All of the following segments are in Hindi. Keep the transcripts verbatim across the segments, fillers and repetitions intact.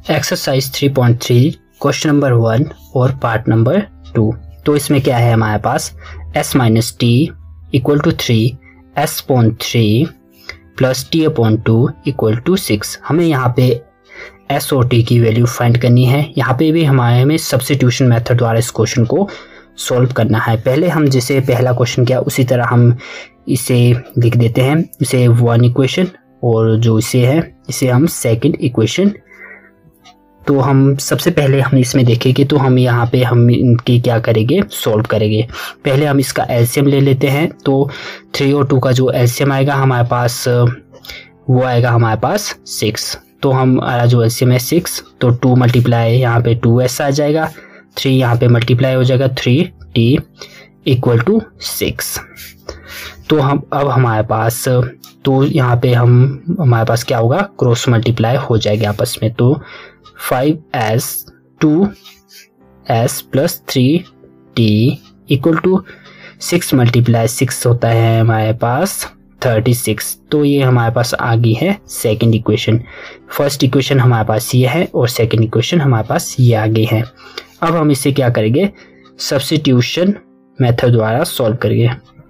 Exercise three point three question number one और पार्ट नंबर टू। तो इसमें क्या है हमारे पास s minus T equal to three, S upon three plus T upon two equal to six. हमें यहाँ पे s और t की वैल्यू फाइंड करनी है। यहाँ पे भी हमारे हमें सब्स्टिट्यूशन मेथड द्वारा इस क्वेश्चन को सॉल्व करना है। पहले हम जैसे पहला क्वेश्चन किया उसी तरह हम इसे लिख देते हैं, इसे वन इक्वेशन और जो इसे है इसे हम सेकंड इक्वेशन। तो हम सबसे पहले हम इसमें देखेंगे तो हम यहाँ पे हम इनकी क्या करेंगे, सॉल्व करेंगे। पहले हम इसका एलसीएम ले लेते हैं। तो थ्री और टू का जो एलसीएम आएगा हमारे पास वो आएगा हमारे पास सिक्स। तो हमारा जो एलसीएम है सिक्स, तो टू मल्टीप्लाई यहाँ पे टू एस आ जाएगा, थ्री यहाँ पे मल्टीप्लाई हो जाएगा three T equal to six. तो हम अब हमारे पास तो यहाँ पे हम हमारे पास क्या होगा, क्रॉस मल्टीप्लाई हो जाएगा आपस में। तो five S two S plus three T equal to six multiply six होता है हमारे पास थर्टी सिक्स। तो ये हमारे पास आ गई है सेकंड इक्वेशन। फर्स्ट इक्वेशन हमारे पास ये है और सेकंड इक्वेशन हमारे पास ये आ गई है। अब हम इसे क्या करेंगे, सब्स्टिट्यूशन मेथड द्वारा सॉल्व करेंगे।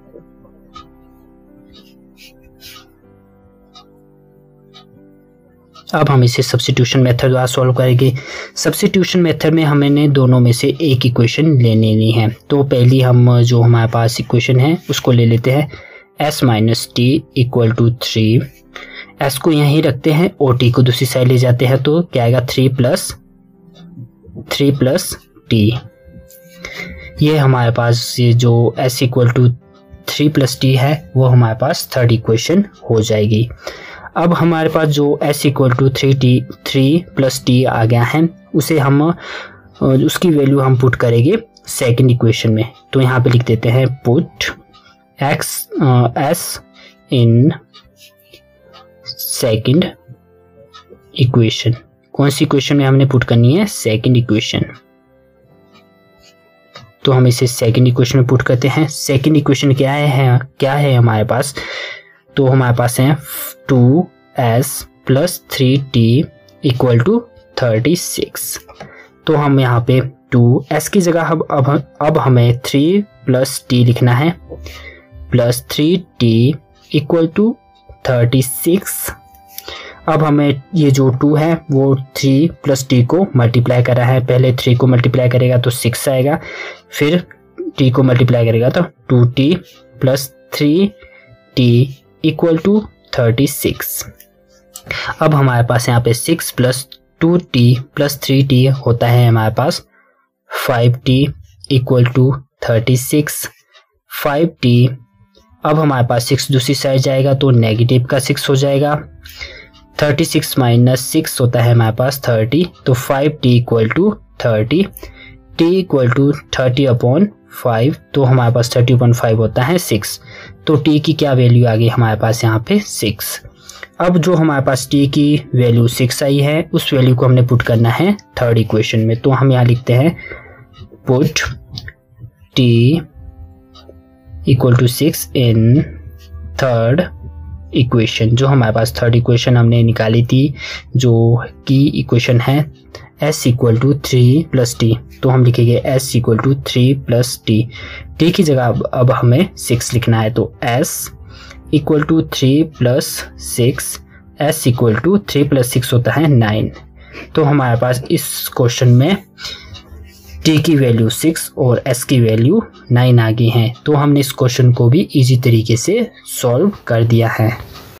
अब हम इसे सब्स्टिट्यूशन मेथड द्वारा सॉल्व करेंगे। सब्स्टिट्यूशन मेथड में हमें दोनों में से एक इक्वेशन ले लेनी है। तो पहली हम जो हमारे पास इक्वेशन है उसको ले लेते हैं, s minus T equal to three. S को यहीं रखते हैं और टी को दूसरी साइड ले जाते हैं। तो क्या आएगा, three plus three plus T. ये हमारे पास ये जो s equal to three plus T है वो हमारे पास थर्ड इक्वेशन हो जाएगी। अब हमारे पास जो s equal to three T three plus T आ गया है उसे हम उसकी वैल्यू हम पुट करेंगे सेकंड इक्वेशन में। तो यहाँ पे लिख देते हैं put x s in second equation. कौन सी इक्वेशन में हमने पुट करनी है, सेकंड इक्वेशन। तो हम इसे सेकंड इक्वेशन में पुट करते हैं। सेकंड इक्वेशन क्या है, है क्या है हमारे पास, तो हमारे पास है two S plus three T equal to thirty six. तो हम यहाँ पे टू एस की जगह अब अब अब हमें थ्री प्लस टी लिखना है, plus three T equal to thirty six. अब हमें ये जो टू है वो थ्री प्लस टी को मल्टीप्लाई कर रहा है। पहले थ्री को मल्टीप्लाई करेगा तो सिक्स आएगा, फिर टी को मल्टीप्लाई करेगा तो two T plus three T equal to thirty six. अब हमारे पास यहाँ पे six plus two T plus three T होता है हमारे पास five T equal to thirty six. Five T अब हमारे पास सिक्स दूसरी साइड जाएगा तो नेगेटिव का सिक्स हो जाएगा। थर्टी सिक्स माइनस सिक्स होता है हमारे पास थर्टी। तो five T equal to thirty, T equal to thirty upon five. तो हमारे पास थर्टी अपॉन फाइव होता है सिक्स। तो टी की क्या वैल्यू आ गई हमारे पास यहाँ पे सिक्स। अब जो हमारे पास टी की वैल्यू सिक्स आई है उस वैल्यू को हमने पुट करना है थर्ड इक्वेशन में। तो हम यहाँ लिखते हैं put T equal to six in third equation. जो हमारे पास थर्ड इक्वेशन हमने निकाली थी जो की इक्वेशन है s equal to three plus T. तो हम लिखेंगे s equal to three plus T. T की जगह अब, अब हमें सिक्स लिखना है। तो s equal to three plus six, s equal to three plus six होता है नाइन। तो हमारे पास इस क्वेश्चन में t की वैल्यू सिक्स और s की वैल्यू नाइन आ गई है। तो हमने इस क्वेश्चन को भी इजी तरीके से सॉल्व कर दिया है।